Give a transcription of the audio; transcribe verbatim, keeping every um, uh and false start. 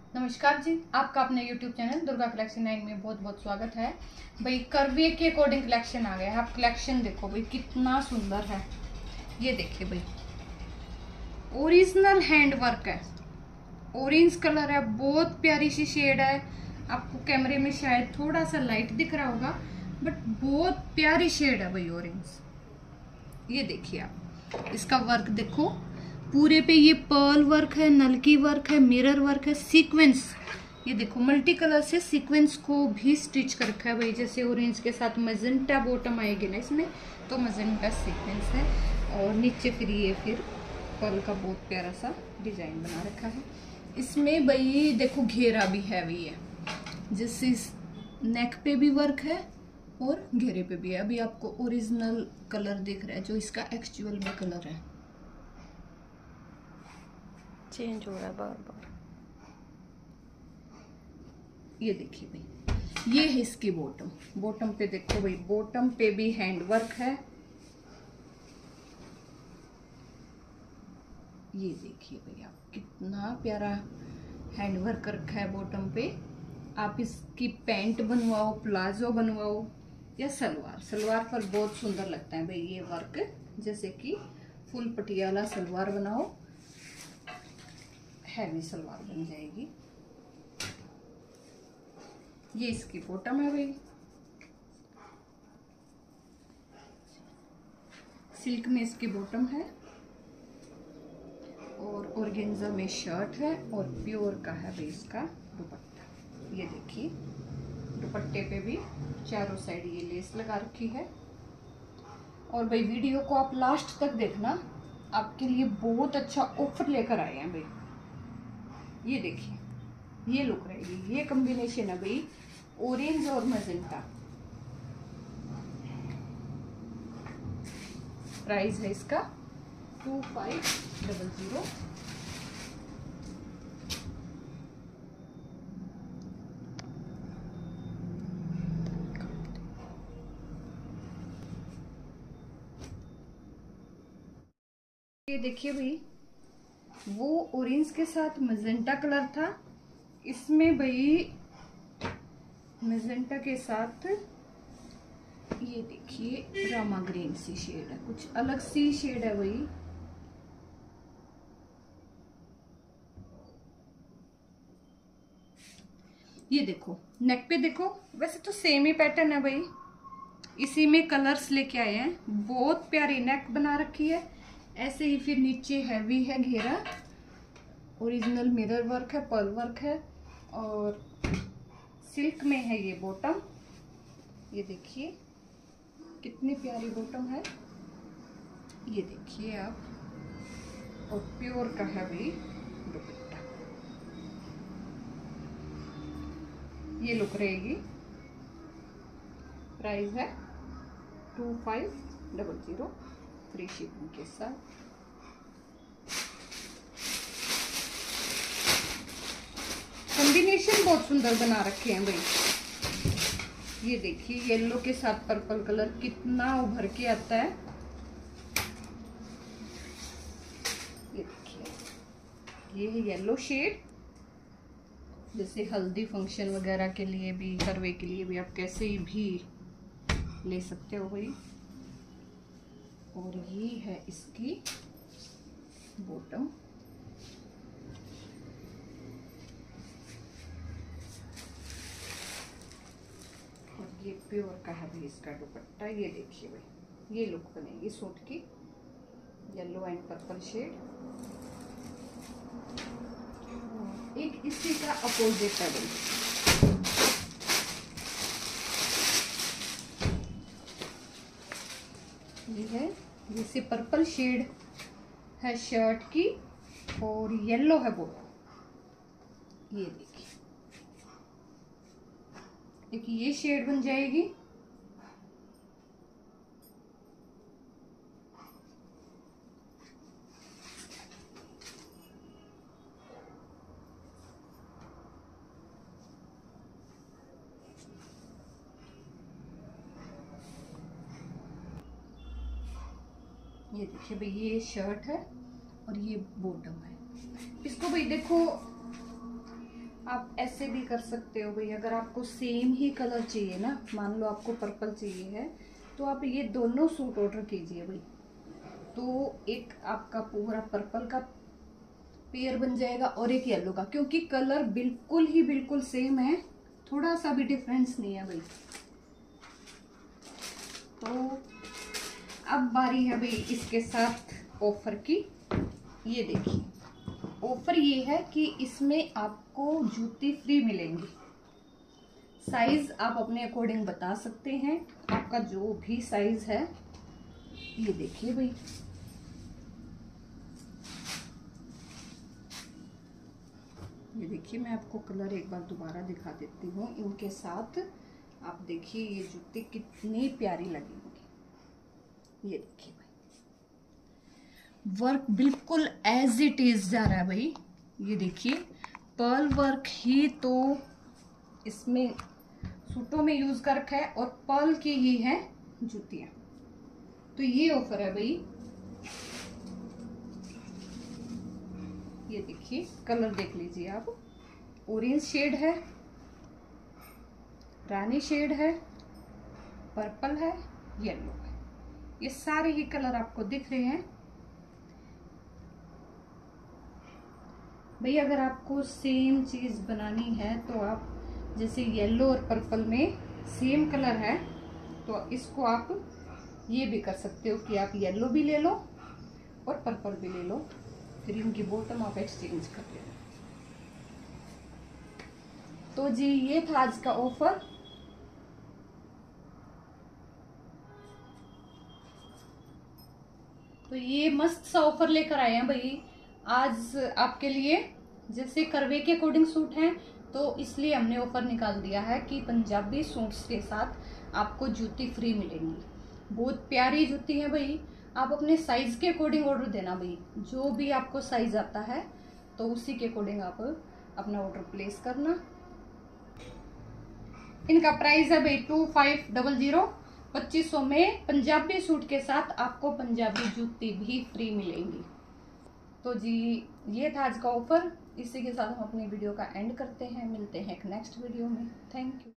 नमस्कार जी, आपका अपने YouTube channel Durga collection nine में बहुत बहुत स्वागत है। भाई करवे के अकॉर्डिंग कलेक्शन आ गया है। आप कलेक्शन देखो भाई कितना सुंदर है। ये देखिए भाई, ओरिजिनल हैंड वर्क है, ऑरेंज कलर है, बहुत प्यारी सी शेड है। आपको कैमरे में शायद थोड़ा सा लाइट दिख रहा होगा, बट बहुत प्यारी शेड है भाई ऑरेंज। ये देखिए आप इसका वर्क देखो, पूरे पे ये पर्ल वर्क है, नलकी वर्क है, मिरर वर्क है, सीक्वेंस। ये देखो मल्टी कलर से सीक्वेंस को भी स्टिच कर रखा है भाई। जैसे ऑरेंज के साथ मजेंटा बॉटम आएगी ना इसमें, तो मजेंटा सीक्वेंस है। और नीचे फिर ये फिर पर्ल का बहुत प्यारा सा डिजाइन बना रखा है। इसमें भाई देखो घेरा भी हैवी है, जैसे नेक पे भी वर्क है और घेरे पे भी है। अभी आपको ओरिजिनल कलर दिख रहा है, जो इसका एक्चुअल में कलर है, चेंज हो रहा है बार बार। ये देखिए भाई, ये है इसकी बॉटम। बॉटम पे देखो भाई, बॉटम पे भी हैंड वर्क है। ये देखिए भाई, आप कितना प्यारा हैंड वर्क रखा है बॉटम पे। आप इसकी पैंट बनवाओ, प्लाजो बनवाओ या सलवार, सलवार पर बहुत सुंदर लगता है भाई ये वर्क। जैसे कि फुल पटियाला सलवार बनाओ, हैवी सलवार बन जाएगी। ये इसकी बॉटम है भाई, सिल्क में इसकी बॉटम है और ऑर्गेन्जा में शर्ट है और प्योर का है भाई इसका दुपट्टा। ये देखिए दुपट्टे पे भी चारों साइड ये लेस लगा रखी है। और भाई वीडियो को आप लास्ट तक देखना, आपके लिए बहुत अच्छा ऑफर लेकर आए हैं भाई। ये देखिए ये लुक रहेगी, ये कॉम्बिनेशन है भाई ऑरेंज और मजेंटा। प्राइस है इसका टू फाइव डबल जीरो। ये देखिए भाई, वो ऑरेंज के साथ मजेंटा कलर था, इसमें भाई मजेंटा के साथ ये देखिए रामा ग्रीन सी शेड है, कुछ अलग सी शेड है भाई। ये देखो नेक पे देखो, वैसे तो सेम ही पैटर्न है भाई, इसी में कलर्स लेके आए हैं। बहुत प्यारी नेक बना रखी है। ऐसे ही फिर नीचे हैवी है घेरा, ओरिजिनल मिरर वर्क है, पर्ल वर्क है और सिल्क में है ये बॉटम। ये देखिए कितनी प्यारी बॉटम है। ये देखिए आप, और प्योर का है भाई दुपट्टा। ये लुक रहेगी। प्राइस है two five double zero, free shipping के साथ। कॉम्बिनेशन बहुत सुंदर बना रखे हैं भाई। ये देखिए येलो के साथ पर्पल कलर कितना उभर के आता है। ये देखिए ये है येलो शेड, जैसे हल्दी फंक्शन वगैरह के लिए भी, करवे के लिए भी आप कैसे ही भी ले सकते हो भाई। और ये है इसकी बॉटम। ये प्योर का है भाई इसका दुपट्टा। ये देखिए भाई, ये लुक बनेगी सूट की, येलो एंड पर्पल शेड। एक इसी का अपोजिट है भाई, ये है, जैसे पर्पल शेड है शर्ट की और येलो है बॉटम। ये देखिए एक ये शेड बन जाएगी। ये देखिए भाई, ये शर्ट है और ये बॉटम है। इसको भाई देखो आप ऐसे भी कर सकते हो भाई, अगर आपको सेम ही कलर चाहिए ना, मान लो आपको पर्पल चाहिए है तो आप ये दोनों सूट ऑर्डर कीजिए भाई, तो एक आपका पूरा पर्पल का पेयर बन जाएगा और एक येलो का, क्योंकि कलर बिल्कुल ही बिल्कुल सेम है, थोड़ा सा भी डिफरेंस नहीं है भाई। तो अब बारी है भाई इसके साथ ऑफर की। ये देखिए ऑफर ये है कि इसमें आपको जूती फ्री मिलेंगी। साइज आप अपने अकॉर्डिंग बता सकते हैं, आपका जो भी साइज है। ये देखिए भाई, ये देखिए मैं आपको कलर एक बार दोबारा दिखा देती हूँ इनके साथ। आप देखिए ये जूती कितनी प्यारी लगेंगी। ये देखिए भाई, वर्क बिल्कुल एज इट इज जा रहा है भाई। ये देखिए पर्ल वर्क ही तो इसमें सूटों में यूज कर रखा है और पर्ल की ही है जूतियां। तो ये ऑफर है भाई। ये देखिए कलर देख लीजिए आप, ऑरेंज शेड है, रानी शेड है, पर्पल है, येलो है, ये सारे ही कलर आपको दिख रहे हैं भाई। अगर आपको सेम चीज बनानी है तो आप जैसे येलो और पर्पल में सेम कलर है तो इसको आप ये भी कर सकते हो कि आप येलो भी ले लो और पर्पल भी ले लो, फिर इनकी बॉटम आप एक्सचेंज कर लेना। तो जी ये था आज का ऑफर। तो ये मस्त सा ऑफर लेकर आए हैं भाई आज आपके लिए। जैसे करवे के अकॉर्डिंग सूट हैं तो इसलिए हमने ऑफर निकाल दिया है कि पंजाबी सूट्स के साथ आपको जूती फ्री मिलेंगी। बहुत प्यारी जूती है भाई, आप अपने साइज के अकॉर्डिंग ऑर्डर देना भाई, जो भी आपको साइज आता है तो उसी के अकॉर्डिंग आप अपना ऑर्डर प्लेस करना। इनका प्राइस है भाई टू फाइव डबल जीरो, पच्चीस सौ में पंजाबी सूट के साथ आपको पंजाबी जूती भी फ्री मिलेंगी। तो जी ये था आज का ऑफर। इसी के साथ हम अपनी वीडियो का एंड करते हैं, मिलते हैं एक नेक्स्ट वीडियो में। Thank you.